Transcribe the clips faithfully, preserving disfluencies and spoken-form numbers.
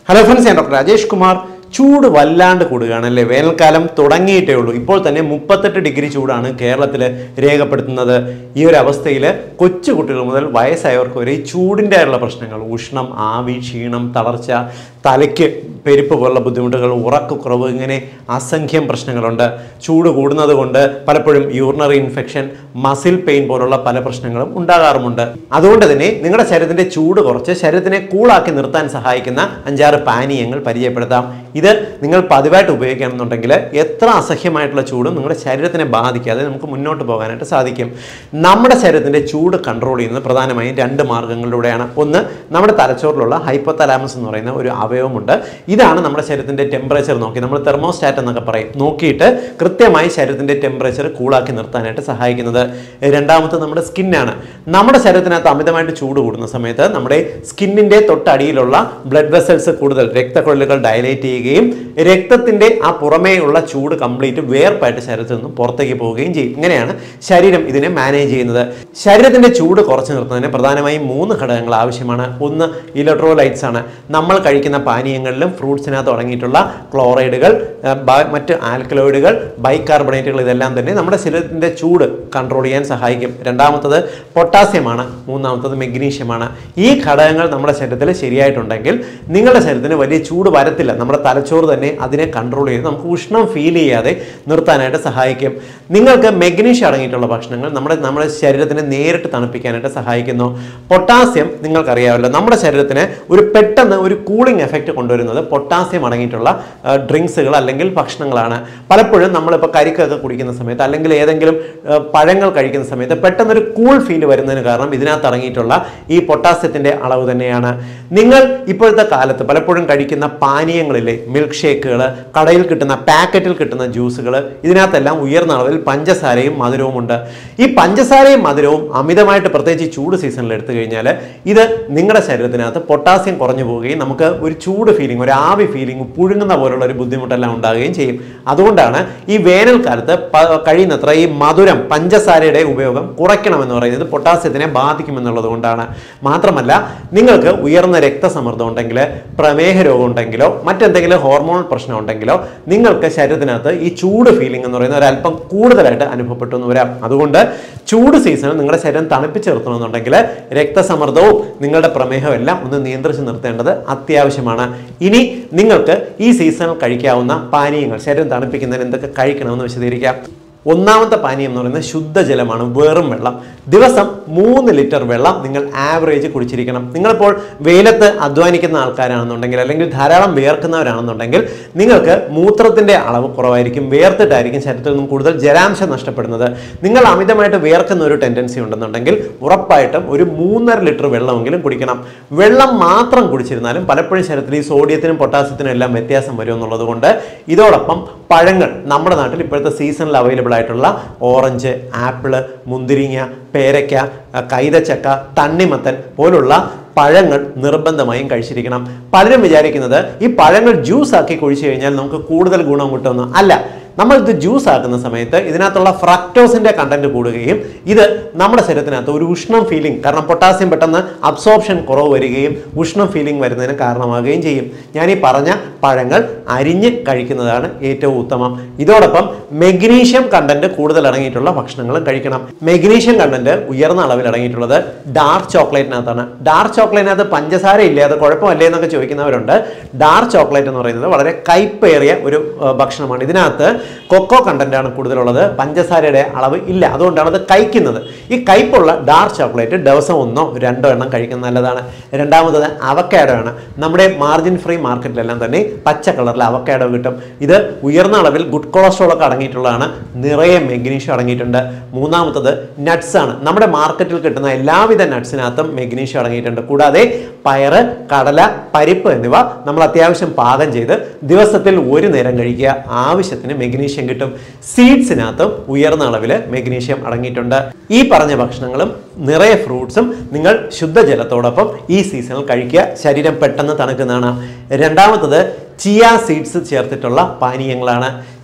Hello friends, I am Doctor Rajesh Kumar. ചൂട് വല്ലാണ്ട് കൂടുകയാണല്ലേ. വേനൽക്കാലം തുടങ്ങിയിട്ടേ ഉള്ളൂ. ഇപ്പോൾ തന്നെ മുപ്പത്തെട്ട് ഡിഗ്രി ചൂടാണ് കേരളത്തിൽ രേഖപ്പെടുത്തുന്നത്. ഈ ഒരു അവസ്ഥയിൽ കൊച്ചു കുട്ടികൾ മുതൽ വയസ്സായവർക്ക് വരെ ഈ ചൂടിൻ്റെ ആയുള്ള പ്രശ്നങ്ങൾ, ഉഷ്ണം, ആവി, ക്ഷീണം, തളർച്ച, തലയ്ക്ക് പെരുപ്പ് പോലുള്ള ബുദ്ധിമുട്ടുകൾ, ഉറക്കക്കുറവ്, ഇങ്ങനെ അസംഖ്യം പ്രശ്നങ്ങളുണ്ട്. ചൂട് കൂടുന്നത് കൊണ്ട് പലപ്പോഴും യൂറിനറി ഇൻഫെക്ഷൻ, മസിൽ പെയിൻ പോലുള്ള പല പ്രശ്നങ്ങളും ഉണ്ടാകാറുമുണ്ട്. അതുകൊണ്ട് തന്നെ നിങ്ങളുടെ ശരീരത്തിൻ്റെ ചൂട് കുറച്ച് ശരീരത്തിനെ കൂളാക്കി നിർത്താൻ സഹായിക്കുന്ന അഞ്ചാറ് പാനീയങ്ങൾ പരിചയപ്പെടുത്താം. ഇത് നിങ്ങൾ പതിവായിട്ട് ഉപയോഗിക്കുകയാണെന്നുണ്ടെങ്കിൽ എത്ര അസഹ്യമായിട്ടുള്ള ചൂടും നിങ്ങളുടെ ശരീരത്തിനെ ബാധിക്കാതെ നമുക്ക് മുന്നോട്ട് പോകാനായിട്ട് സാധിക്കും. നമ്മുടെ ശരീരത്തിൻ്റെ ചൂട് കൺട്രോൾ ചെയ്യുന്നത് പ്രധാനമായും രണ്ട് മാർഗ്ഗങ്ങളിലൂടെയാണ്. ഒന്ന്, നമ്മുടെ തലച്ചോറിലുള്ള ഹൈപ്പോതലാമസ് എന്ന് പറയുന്ന ഒരു അവയവമുണ്ട്. ഇതാണ് നമ്മുടെ ശരീരത്തിൻ്റെ ടെമ്പറേച്ചർ നോക്കി, നമ്മൾ തെർമോസ്റ്റാറ്റ് എന്നൊക്കെ പറയും, നോക്കിയിട്ട് കൃത്യമായി ശരീരത്തിൻ്റെ ടെമ്പറേച്ചർ കൂളാക്കി നിർത്താനായിട്ട് സഹായിക്കുന്നത്. രണ്ടാമത്തെ നമ്മുടെ സ്കിന്നാണ്. നമ്മുടെ ശരീരത്തിനകത്ത് അമിതമായിട്ട് ചൂട് കൂടുന്ന സമയത്ത് നമ്മുടെ സ്കിന്നിൻ്റെ തൊട്ടടിയിലുള്ള ബ്ലഡ് വെസൽസ് കൂടുതൽ, രക്തക്കുഴലുകൾ ഡയലേറ്റ് ചെയ്യുകയും രക്തത്തിന്റെ ആ പുറമേയുള്ള ചൂട് കംപ്ലീറ്റ് വേർപ്പായിട്ട് ശരീരത്തിൽ നിന്നും പുറത്തേക്ക് പോവുകയും ചെയ്യും. ഇങ്ങനെയാണ് ശരീരം ഇതിനെ മാനേജ് ചെയ്യുന്നത്. ശരീരത്തിന്റെ ചൂട് കുറച്ച് നിർത്തുന്നതിന് പ്രധാനമായും മൂന്ന് ഘടകങ്ങൾ ആവശ്യമാണ്. ഒന്ന്, ഇലക്ട്രോലൈറ്റ്സ് ആണ്. നമ്മൾ കഴിക്കുന്ന പാനീയങ്ങളിലും ഫ്രൂട്ട്സിനകത്ത് അടങ്ങിയിട്ടുള്ള ക്ലോറൈഡുകൾ, മറ്റ് ആൽക്കലോയിഡുകൾ, ബൈകാർബണേറ്റുകൾ, ഇതെല്ലാം തന്നെ നമ്മുടെ ശരീരത്തിന്റെ ചൂട് കൺട്രോൾ ചെയ്യാൻ സഹായിക്കും. രണ്ടാമത്തത് പൊട്ടാസ്യമാണ്. മൂന്നാമത്തത് മെഗ്നീഷ്യമാണ്. ഈ ഘടകങ്ങൾ നമ്മുടെ ശരീരത്തിൽ ശരിയായിട്ടുണ്ടെങ്കിൽ നിങ്ങളുടെ ശരീരത്തിന് വലിയ ചൂട് വരത്തില്ല. നമ്മുടെ തലച്ചോറ് തന്നെ അതിനെ കൺട്രോൾ ചെയ്ത് നമുക്ക് ഉഷ്ണം ഫീൽ ചെയ്യാതെ നിർത്താനായിട്ട് സഹായിക്കും. നിങ്ങൾക്ക് മെഗ്നീഷ്യം അടങ്ങിയിട്ടുള്ള ഭക്ഷണങ്ങൾ നമ്മുടെ നമ്മുടെ ശരീരത്തിനെ നേരിട്ട് തണുപ്പിക്കാനായിട്ട് സഹായിക്കുന്നു. പൊട്ടാസ്യം നിങ്ങൾക്കറിയാമല്ലോ, നമ്മുടെ ശരീരത്തിന് ഒരു പെട്ടെന്ന് ഒരു കൂളിംഗ് എഫക്റ്റ് കൊണ്ടുവരുന്നത് പൊട്ടാസ്യം അടങ്ങിയിട്ടുള്ള ഡ്രിങ്ക്സുകൾ അല്ലെങ്കിൽ ഭക്ഷണങ്ങളാണ്. പലപ്പോഴും നമ്മളിപ്പോൾ കരിക്കൊക്കെ കുടിക്കുന്ന സമയത്ത് അല്ലെങ്കിൽ ഏതെങ്കിലും പഴങ്ങൾ കഴിക്കുന്ന സമയത്ത് പെട്ടെന്നൊരു കൂൾ ഫീൽ വരുന്നതിന് കാരണം ഇതിനകത്ത് അടങ്ങിയിട്ടുള്ള ഈ പൊട്ടാസ്യത്തിൻ്റെ അളവ് തന്നെയാണ്. നിങ്ങൾ ഇപ്പോഴത്തെ കാലത്ത് പലപ്പോഴും കഴിക്കുന്ന പാനീയങ്ങളിലെ മിൽക്ക് ഷേക്കുകൾ, കടയിൽ കിട്ടുന്ന പാക്കറ്റിൽ കിട്ടുന്ന ജ്യൂസുകൾ, ഇതിനകത്തെല്ലാം ഉയർന്ന അളവിൽ പഞ്ചസാരയും മധുരവും ഉണ്ട്. ഈ പഞ്ചസാരയും മധുരവും അമിതമായിട്ട്, പ്രത്യേകിച്ച് ചൂട് സീസണിൽ എടുത്തു കഴിഞ്ഞാൽ ഇത് നിങ്ങളുടെ ശരീരത്തിനകത്ത് പൊട്ടാസ്യം കുറഞ്ഞു പോവുകയും നമുക്ക് ഒരു ചൂട് ഫീലിംഗ്, ഒരു ആവി ഫീലിംഗ്, പുഴുങ്ങുന്ന പോലുള്ള ഒരു ബുദ്ധിമുട്ടെല്ലാം ഉണ്ടാകുകയും ചെയ്യും. അതുകൊണ്ടാണ് ഈ വേനൽക്കാലത്ത് കഴിയുന്നത്ര ഈ മധുരം, പഞ്ചസാരയുടെ ഉപയോഗം കുറയ്ക്കണമെന്ന് പറയുന്നത്. പൊട്ടാസ്യത്തിനെ ബാധിക്കുമെന്നുള്ളത് കൊണ്ടാണ്. മാത്രമല്ല, നിങ്ങൾക്ക് ഉയർന്ന രക്തസമ്മർദ്ദം ഉണ്ടെങ്കിൽ, പ്രമേഹ രോഗം ഉണ്ടെങ്കിലോ മറ്റെന്തെങ്കിലും ഹോർമോണൽ പ്രശ്നം ഉണ്ടെങ്കിലോ നിങ്ങൾക്ക് ശരീരത്തിനകത്ത് ഈ ചൂട് ഫീലിംഗ് എന്ന് പറയുന്ന ഒരല്പം കൂടുതലായിട്ട് അനുഭവപ്പെട്ടു എന്ന് വരാം. അതുകൊണ്ട് ചൂട് സീസണിൽ നിങ്ങളുടെ ശരീരം തണുപ്പിച്ച് നിർത്തണമെന്നുണ്ടെങ്കിൽ രക്തസമ്മർദ്ദവും നിങ്ങളുടെ പ്രമേഹവും എല്ലാം ഒന്ന് നിയന്ത്രിച്ച് നിർത്തേണ്ടത് അത്യാവശ്യമാണ്. ഇനി നിങ്ങൾക്ക് ഈ സീസണിൽ കഴിക്കാവുന്ന പാനീയങ്ങൾ, ശരീരം തണുപ്പിക്കുന്നതിന് എന്തൊക്കെ കഴിക്കണമെന്ന് വിശദീകരിക്കാം. ഒന്നാമത്തെ പാനീയം എന്ന് പറയുന്നത് ശുദ്ധജലമാണ്, വെറും വെള്ളം. ദിവസം മൂന്ന് ലിറ്റർ വെള്ളം നിങ്ങൾ ആവറേജ് കുടിച്ചിരിക്കണം. നിങ്ങളിപ്പോൾ വെയിലത്ത് അധ്വാനിക്കുന്ന ആൾക്കാരാണെന്നുണ്ടെങ്കിൽ അല്ലെങ്കിൽ ധാരാളം വിയർക്കുന്നവരാണെന്നുണ്ടെങ്കിൽ നിങ്ങൾക്ക് മൂത്രത്തിൻ്റെ അളവ് കുറവായിരിക്കും, വേർത്തിട്ടായിരിക്കും ശരീരത്തിൽ നിന്നും കൂടുതൽ ജലാംശം നഷ്ടപ്പെടുന്നത്. നിങ്ങൾ അമിതമായിട്ട് വിയർക്കുന്ന ഒരു ടെൻഡൻസി ഉണ്ടെന്നുണ്ടെങ്കിൽ ഉറപ്പായിട്ടും ഒരു മൂന്നര ലിറ്റർ വെള്ളമെങ്കിലും കുടിക്കണം. വെള്ളം മാത്രം കുടിച്ചിരുന്നാലും പലപ്പോഴും ശരീരത്തിൽ ഈ സോഡിയത്തിനും പൊട്ടാസ്യത്തിനും എല്ലാം വ്യത്യാസം വരും എന്നുള്ളത് കൊണ്ട് ഇതോടൊപ്പം പഴങ്ങൾ, നമ്മുടെ നാട്ടിൽ ഇപ്പോഴത്തെ സീസണിൽ അവൈലബിൾ ആയിട്ടുള്ള ഓറഞ്ച്, ആപ്പിള്, മുന്തിരിങ്ങ, പേരയ്ക്ക, കൈതച്ചക്ക, തണ്ണിമത്തൻ പോലുള്ള പഴങ്ങൾ നിർബന്ധമായും കഴിച്ചിരിക്കണം. പലരും വിചാരിക്കുന്നത് ഈ പഴങ്ങൾ ജ്യൂസ് ആക്കി കുഴിച്ചു കഴിഞ്ഞാൽ നമുക്ക് കൂടുതൽ ഗുണം കിട്ടുമെന്ന്. അല്ല, നമ്മൾ ഇത് ജ്യൂസ് ആക്കുന്ന സമയത്ത് ഇതിനകത്തുള്ള ഫ്രക്ടോസിന്റെ കണ്ടന്റ് കൂടുകയും ഇത് നമ്മുടെ ശരീരത്തിനകത്ത് ഒരു ഉഷ്ണം ഫീലിംഗ്, കാരണം പൊട്ടാസ്യം പെട്ടെന്ന് അബ്സോർപ്ഷൻ കുറവ് വരികയും ഉഷ്ണം ഫീലിംഗ് വരുന്നതിന് കാരണമാകുകയും ചെയ്യും. ഞാൻ ഈ പറഞ്ഞ പഴങ്ങൾ അരിഞ്ഞ് കഴിക്കുന്നതാണ് ഏറ്റവും ഉത്തമം. ഇതോടൊപ്പം മെഗ്നീഷ്യം കണ്ടന്റ് കൂടുതൽ അടങ്ങിയിട്ടുള്ള ഭക്ഷണങ്ങളും കഴിക്കണം. മെഗ്നീഷ്യം കണ്ടന്റ് ഉയർന്ന അളവിൽ അടങ്ങിയിട്ടുള്ളത് ഡാർക്ക് ചോക്ലേറ്റിനകത്താണ്. ഡാർക്ക് ചോക്ലേറ്റിനകത്ത് പഞ്ചസാര ഇല്ലേ, അത് കുഴപ്പമല്ലേ എന്നൊക്കെ ചോദിക്കുന്നവരുണ്ട്. ഡാർക്ക് ചോക്ലേറ്റ് എന്ന് പറയുന്നത് വളരെ കയ്പേറിയ ഒരു ഭക്ഷണമാണ്. ഇതിനകത്ത് കൊക്കോ കണ്ടന്റ് ആണ് കൂടുതലുള്ളത്, പഞ്ചസാരയുടെ അളവ് ഇല്ല. അതുകൊണ്ടാണ് അത് കഴിക്കുന്നത്. ഈ കയ്പുള്ള ഡാർക്ക് ചോക്ലേറ്റ് ദിവസം ഒന്നോ രണ്ടോ എണ്ണം കഴിക്കുന്നത് നല്ലതാണ്. രണ്ടാമത്തത് അവക്കാഡോ ആണ്. നമ്മുടെ മാർജിൻ ഫ്രീ മാർക്കറ്റിലെല്ലാം തന്നെ പച്ച കളറിൽ അവക്കാഡോ കിട്ടും. ഇത് ഉയർന്ന അളവിൽ ഗുഡ് കൊളസ്ട്രോൾ ഒക്കെ അടങ്ങിയിട്ടുള്ളതാണ്, നിറയെ മെഗ്നീഷ്യം അടങ്ങിയിട്ടുണ്ട്. മൂന്നാമത്തത് നട്ട്സ് ആണ്. നമ്മുടെ മാർക്കറ്റിൽ കിട്ടുന്ന എല്ലാവിധ നട്ട്സിനകത്തും മെഗ്നീഷ്യം അടങ്ങിയിട്ടുണ്ട്. കൂടാതെ പയറ്, കടല, പരിപ്പ് എന്നിവ നമ്മൾ അത്യാവശ്യം പാകം ചെയ്ത് ദിവസത്തിൽ ഒരു നേരം കഴിക്കുക. ആവശ്യത്തിന് മെഗ്നീഷ്യം കിട്ടും. സീഡ്സിനകത്തും ഉയർന്ന അളവിൽ മെഗ്നീഷ്യം അടങ്ങിയിട്ടുണ്ട്. ഈ പറഞ്ഞ ഭക്ഷണങ്ങളും നിറയെ ഫ്രൂട്ട്സും നിങ്ങൾ ശുദ്ധജലത്തോടൊപ്പം ഈ സീസണിൽ കഴിക്കുക. ശരീരം പെട്ടെന്ന് തണുക്കുന്നതാണ്. രണ്ടാമത്തത് ചിയ സീഡ്സ് ചേർത്തിട്ടുള്ള പാനീയങ്ങളാണ്.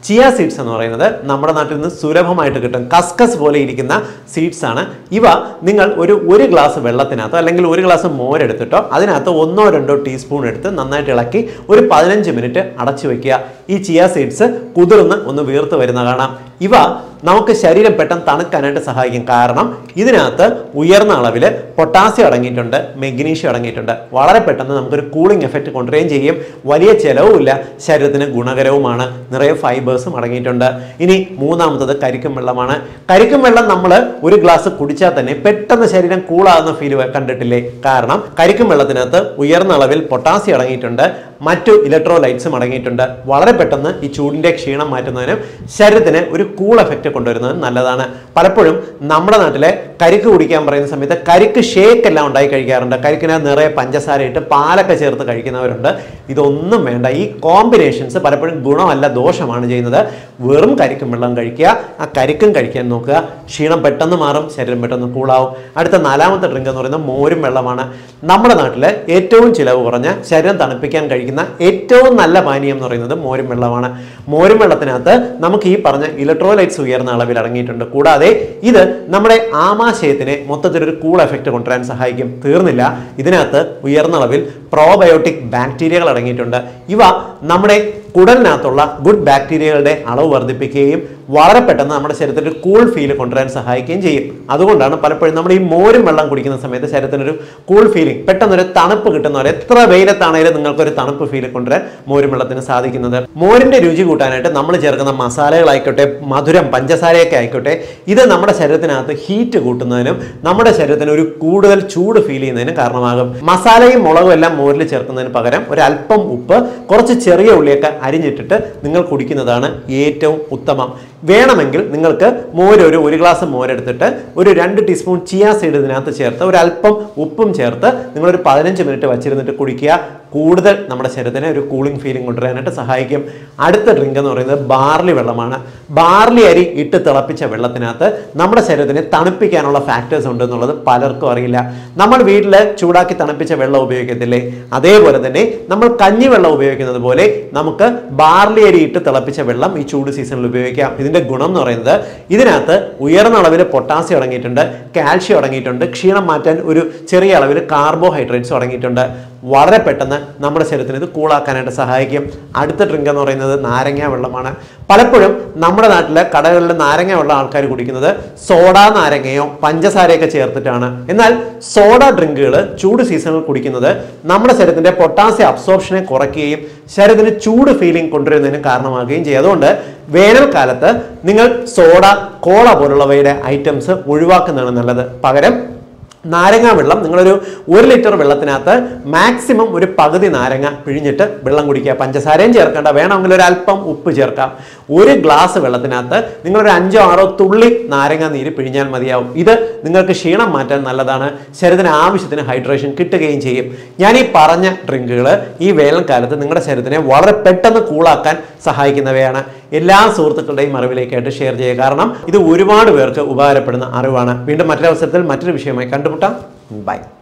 ചിയ സീഡ്സ് എന്ന് പറയുന്നത് നമ്മുടെ നാട്ടിൽ നിന്ന് സുലഭമായിട്ട് കിട്ടും. കസ്കസ് പോലെ ഇരിക്കുന്ന സീഡ്സ് ആണ് ഇവ. നിങ്ങൾ ഒരു ഒരു ഗ്ലാസ് വെള്ളത്തിനകത്തോ അല്ലെങ്കിൽ ഒരു ഗ്ലാസ് മോരെടുത്തിട്ടോ അതിനകത്ത് ഒന്നോ രണ്ടോ ടീസ്പൂൺ എടുത്ത് നന്നായിട്ട് ഇളക്കി ഒരു പതിനഞ്ച് മിനിറ്റ് അടച്ചു വെക്കുക. ഈ ചിയ സീഡ്സ് കുതിർന്ന് ഒന്ന് വീർത്ത് വരുന്ന കാണാം. ഇവ നമുക്ക് ശരീരം പെട്ടെന്ന് തണുക്കാനായിട്ട് സഹായിക്കും. കാരണം ഇതിനകത്ത് ഉയർന്ന അളവിൽ പൊട്ടാസ്യം അടങ്ങിയിട്ടുണ്ട്, മെഗ്നീഷ്യം അടങ്ങിയിട്ടുണ്ട്. വളരെ പെട്ടെന്ന് നമുക്കൊരു കൂളിംഗ് എഫക്റ്റ് കൊണ്ടുവരികയും ചെയ്യും. വലിയ ചിലവുമില്ല, ശരീരത്തിന് ഗുണകരവുമാണ്. നിറയെ ഫൈബേഴ്സും അടങ്ങിയിട്ടുണ്ട്. ഇനി മൂന്നാമത്തത് കരിക്കും വെള്ളമാണ്. കരിക്കും വെള്ളം നമ്മൾ ഒരു ഗ്ലാസ് കുടിച്ചാൽ തന്നെ പെട്ടെന്ന് ശരീരം കൂളാകുന്ന ഫീൽ കണ്ടിട്ടില്ലേ? കാരണം കരിക്കും വെള്ളത്തിനകത്ത് ഉയർന്ന അളവിൽ പൊട്ടാസ്യം അടങ്ങിയിട്ടുണ്ട്, മറ്റു ഇലക്ട്രോലൈറ്റ്സും അടങ്ങിയിട്ടുണ്ട്. വളരെ പെട്ടെന്ന് ഈ ചൂടിന്റെ ക്ഷീണം മാറ്റുന്നതിനും ശരീരത്തിന് ഒരു കൂൾ എഫക്റ്റ് കൊണ്ടുവരുന്നത് നല്ലതാണ്. പലപ്പോഴും നമ്മുടെ നാട്ടിലെ കരിക്ക് കുടിക്കാൻ പറയുന്ന സമയത്ത് കരിക്ക് ഷേക്ക് എല്ലാം ഉണ്ടായി കഴിക്കാറുണ്ട്. കരിക്കിന് നിറയെ പഞ്ചസാര ഇട്ട് പാലൊക്കെ ചേർത്ത് കഴിക്കുന്നവരുണ്ട്. ഇതൊന്നും വേണ്ട. ഈ കോമ്പിനേഷൻസ് പലപ്പോഴും ഗുണമല്ല, ദോഷമാണ് ചെയ്യുന്നത്. വെറും കരിക്കും വെള്ളം കഴിക്കുക, ആ കരിക്കും കഴിക്കാൻ നോക്കുക. ക്ഷീണം പെട്ടെന്ന് മാറും, ശരീരം പെട്ടെന്ന് കൂളാവും. അടുത്ത നാലാമത്തെ ഡ്രിങ്ക് എന്ന് പറയുന്നത് മോരും വെള്ളമാണ്. നമ്മുടെ നാട്ടിൽ ഏറ്റവും ചിലവ് കുറഞ്ഞ ശരീരം തണുപ്പിക്കാൻ കഴിക്കുന്ന ഏറ്റവും നല്ല പാനീയം എന്ന് പറയുന്നത് മോരും വെള്ളമാണ്. മോരും വെള്ളത്തിനകത്ത് നമുക്ക് ഈ പറഞ്ഞ ഇലക്ട്രോലൈറ്റ്സ് ഉയർന്ന അളവിൽ അടങ്ങിയിട്ടുണ്ട്. കൂടാതെ ഇത് നമ്മുടെ ആമാശയത്തിനെ മൊത്തത്തിലൊരു കൂൾ എഫക്റ്റ് കൊണ്ടുവരാൻ സഹായിക്കും. തീർന്നില്ല, ഇതിനകത്ത് ഉയർന്ന അളവിൽ പ്രോബയോട്ടിക് ബാക്ടീരിയകൾ അടങ്ങിയിട്ടുണ്ട്. ഇവ നമ്മുടെ കുടലിനകത്തുള്ള ഗുഡ് ബാക്ടീരിയകളുടെ അളവ് വർദ്ധിപ്പിക്കുകയും വളരെ പെട്ടെന്ന് നമ്മുടെ ശരീരത്തിൽ ഒരു കൂൾ ഫീൽ കൊണ്ടുവരാൻ സഹായിക്കുകയും ചെയ്യും. അതുകൊണ്ടാണ് പലപ്പോഴും നമ്മൾ ഈ മോരും വെള്ളം കുടിക്കുന്ന സമയത്ത് ശരീരത്തിനൊരു കൂൾ ഫീലിംഗ്, പെട്ടെന്നൊരു തണുപ്പ് കിട്ടുന്ന പോലെ, എത്ര വെയിലത്താണെങ്കിലും നിങ്ങൾക്കൊരു തണുപ്പ് ഫീൽ കൊണ്ടുവരാൻ മോരും വെള്ളത്തിന് സാധിക്കുന്നത്. മോരിന്റെ രുചി കൂട്ടാനായിട്ട് നമ്മൾ ചേർക്കുന്ന മസാലകളായിക്കോട്ടെ, മധുരം, പഞ്ചസാരയൊക്കെ ആയിക്കോട്ടെ, ഇത് നമ്മുടെ ശരീരത്തിനകത്ത് ഹീറ്റ് കൂട്ടുന്നതിനും നമ്മുടെ ശരീരത്തിന് ഒരു കൂടുതൽ ചൂട് ഫീൽ ചെയ്യുന്നതിനും കാരണമാകും. മസാലയും മുളകും എല്ലാം മോരിൽ ചേർക്കുന്നതിന് പകരം ഒരു അല്പം ഉപ്പ്, കുറച്ച് ചെറിയ ഉള്ളിയൊക്കെ അരിഞ്ഞിട്ടിട്ട് നിങ്ങൾ കുടിക്കുന്നതാണ് ഏറ്റവും ഉത്തമം. വേണമെങ്കിൽ നിങ്ങൾക്ക് മോര് ഒരു ഒരു ഗ്ലാസ് മോരെടുത്തിട്ട് ഒരു രണ്ട് ടീസ്പൂൺ ചിയ സീഡ് ഇതിനകത്ത് ചേർത്ത് ഒരു അല്പം ഉപ്പും ചേർത്ത് നിങ്ങളൊരു പതിനഞ്ച് മിനിറ്റ് വച്ചിരുന്നിട്ട് കുടിക്കുക. കൂടുതൽ നമ്മുടെ ശരീരത്തിന് ഒരു കൂളിംഗ് ഫീലിംഗ് കൊണ്ടുവരാനായിട്ട് സഹായിക്കും. അടുത്ത ഡ്രിങ്ക് എന്ന് പറയുന്നത് ബാർലി വെള്ളമാണ്. ബാർലി അരി ഇട്ട് തിളപ്പിച്ച വെള്ളത്തിനകത്ത് നമ്മുടെ ശരീരത്തിനെ തണുപ്പിക്കാനുള്ള ഫാക്ടേഴ്സ് ഉണ്ട് എന്നുള്ളത് പലർക്കും അറിയില്ല. നമ്മൾ വീട്ടിൽ ചൂടാക്കി തണുപ്പിച്ച വെള്ളം ഉപയോഗിക്കത്തില്ലേ? അതേപോലെ തന്നെ നമ്മൾ കഞ്ഞി വെള്ളം ഉപയോഗിക്കുന്നത് പോലെ നമുക്ക് ബാർലി അരി ഇട്ട് തിളപ്പിച്ച വെള്ളം ഈ ചൂട് സീസണിൽ ഉപയോഗിക്കാം. ഇതിന്റെ ഗുണം എന്ന് പറയുന്നത് ഇതിനകത്ത് ഉയർന്ന അളവിൽ പൊട്ടാസ്യം അടങ്ങിയിട്ടുണ്ട്, കാൽഷ്യം അടങ്ങിയിട്ടുണ്ട്, ക്ഷീണം മാറ്റാൻ ഒരു ചെറിയ അളവിൽ കാർബോഹൈഡ്രേറ്റ്സും അടങ്ങിയിട്ടുണ്ട്. വളരെ പെട്ടെന്ന് നമ്മുടെ ശരീരത്തിന് ഇത് കൂളാക്കാനായിട്ട് സഹായിക്കും. അടുത്ത ഡ്രിങ്ക് എന്ന് പറയുന്നത് നാരങ്ങ വെള്ളമാണ്. പലപ്പോഴും നമ്മുടെ നാട്ടിലെ കടകളിൽ നാരങ്ങ വെള്ളം ആൾക്കാർ കുടിക്കുന്നത് സോഡ നാരങ്ങയോ പഞ്ചസാരയൊക്കെ ചേർത്തിട്ടാണ്. എന്നാൽ സോഡ ഡ്രിങ്കുകൾ ചൂട് സീസണിൽ കുടിക്കുന്നത് നമ്മുടെ ശരീരത്തിന്റെ പൊട്ടാസ്യം അബ്സോർപ്ഷനെ കുറയ്ക്കുകയും ശരീരത്തിന് ചൂട് ഫീലിംഗ് കൊണ്ടുവരുന്നതിന് കാരണമാകുകയും ചെയ്യും. അതുകൊണ്ട് വേനൽക്കാലത്ത് നിങ്ങൾ സോഡ, കോള പോലുള്ളവയുടെ ഐറ്റംസ് ഒഴിവാക്കുന്നതാണ് നല്ലത്. പകരം നാരങ്ങ വെള്ളം നിങ്ങളൊരു ഒരു ലിറ്റർ വെള്ളത്തിനകത്ത് മാക്സിമം ഒരു പകുതി നാരങ്ങ പിഴിഞ്ഞിട്ട് വെള്ളം കുടിക്കുക. പഞ്ചസാരയും ചേർക്കേണ്ട, വേണമെങ്കിൽ ഒരു അല്പം ഉപ്പ് ചേർക്കാം. ഒരു ഗ്ലാസ് വെള്ളത്തിനകത്ത് നിങ്ങളൊരു അഞ്ചോ ആറോ തുള്ളി നാരങ്ങ നീര് പിഴിഞ്ഞാൽ മതിയാവും. ഇത് നിങ്ങൾക്ക് ക്ഷീണം മാറ്റാൻ നല്ലതാണ്. ശരീരത്തിന് ആവശ്യത്തിന് ഹൈഡ്രേഷൻ കിട്ടുകയും ചെയ്യും. ഞാൻ ഈ പറഞ്ഞ ഡ്രിങ്കുകൾ ഈ വേനൽക്കാലത്ത് നിങ്ങളുടെ ശരീരത്തിനെ വളരെ പെട്ടെന്ന് കൂളാക്കാൻ സഹായിക്കുന്നവയാണ്. എല്ലാ സുഹൃത്തുക്കളുടെയും അറിവിലേക്കായിട്ട് ഷെയർ ചെയ്യുക. കാരണം ഇത് ഒരുപാട് പേർക്ക് ഉപകാരപ്പെടുന്ന അറിവാണ്. വീണ്ടും മറ്റൊരു അവസരത്തിൽ മറ്റൊരു വിഷയമായി കണ്ടുമുട്ടാം. ബൈ.